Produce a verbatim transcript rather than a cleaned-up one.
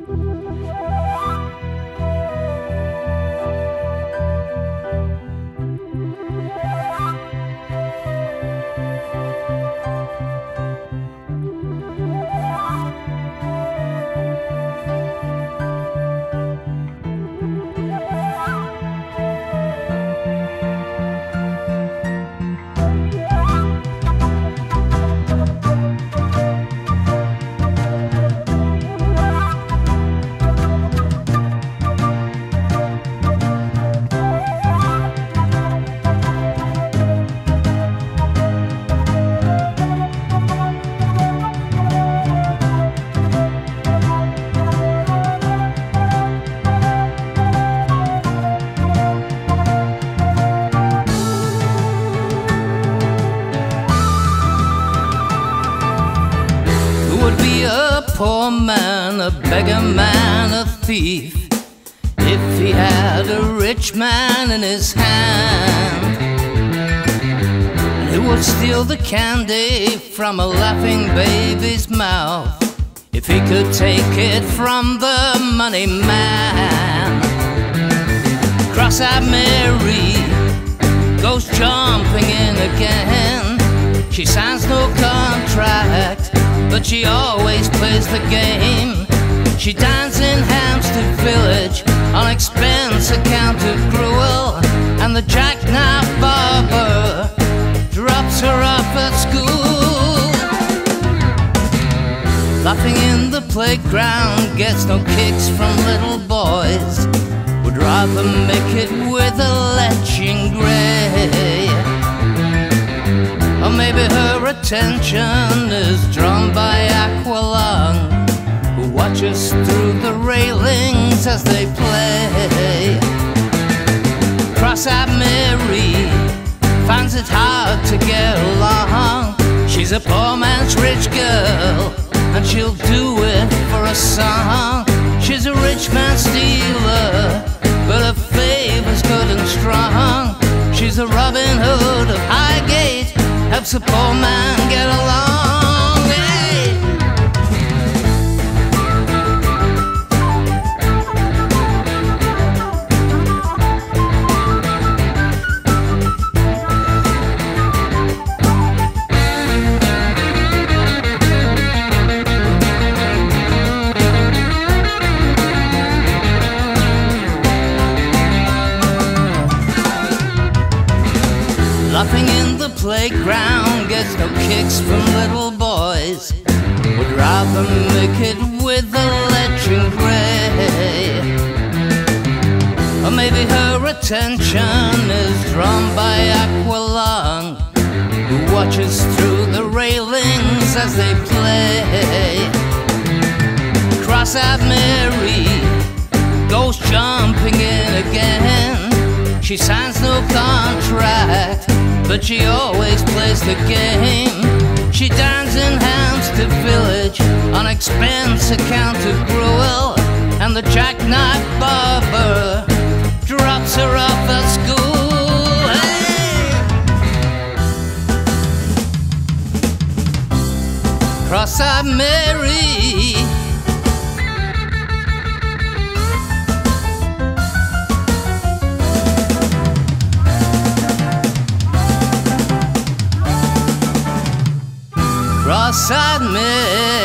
Poor man, a beggar man, a thief, if he had a rich man in his hand, and he would steal the candy from a laughing baby's mouth if he could take it from the money man. Cross-eyed Mary goes jumping in again. She signs no contract, but she always plays the game. She dines in Hampstead Village on expense account of gruel, and the jackknife barber drops her off at school. Laughing in the playground gets no kicks from little boys, would rather make it with a leching grey. Or maybe her attention is drawn by Aqualung, who watches through the railings as they play. Cross-eyed Mary finds it hard to get along. She's a poor man's rich girl, and she'll do it for a song. She's a rich man's stealer, but her favor's good and strong. She's a Robin Hood of Highgate, helps a poor man get along. Hey! Laughing in the playground gets no kicks from little boys, would rather make it with a leching grey. Or maybe her attention is drawn by Aqualung, who watches through the railings as they play. Cross-eyed Mary goes jumping in again. She signs no contract, but she always plays the game. She dines in Hampstead Village on expense account of gruel, and the jackknife barber drops her off at school. Hey! Cross-eyed Mary, cross-eyed Mary.